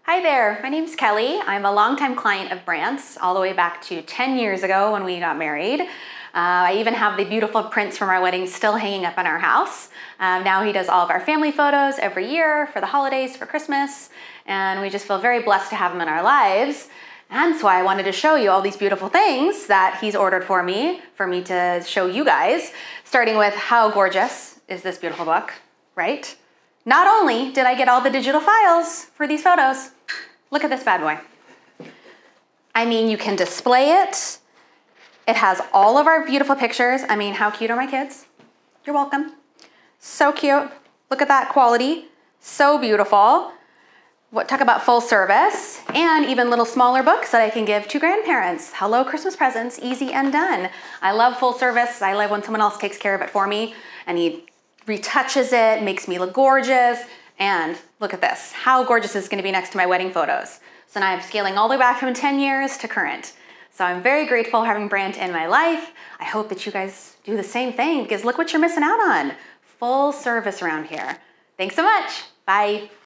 Hi there, my name's Kelly. I'm a longtime client of Brandt's, all the way back to 10 years ago when we got married. I even have the beautiful prints from our wedding still hanging up in our house. Now he does all of our family photos every year for the holidays, for Christmas, and we just feel very blessed to have him in our lives. And that's why I wanted to show you all these beautiful things that he's ordered for me to show you guys, starting with how gorgeous is this beautiful book, right? Not only did I get all the digital files for these photos, look at this bad boy. I mean, you can display it. It has all of our beautiful pictures. I mean, how cute are my kids? You're welcome. So cute. Look at that quality. So beautiful. Talk about full service, and even little smaller books that I can give to grandparents. Hello, Christmas presents, easy and done. I love full service. I love when someone else takes care of it for me, and he retouches it, makes me look gorgeous. And look at this. How gorgeous is this going to be next to my wedding photos? So now I'm scaling all the way back from 10 years to current. So I'm very grateful having Brandt in my life. I hope that you guys do the same thing, because look what you're missing out on. Full service around here. Thanks so much. Bye.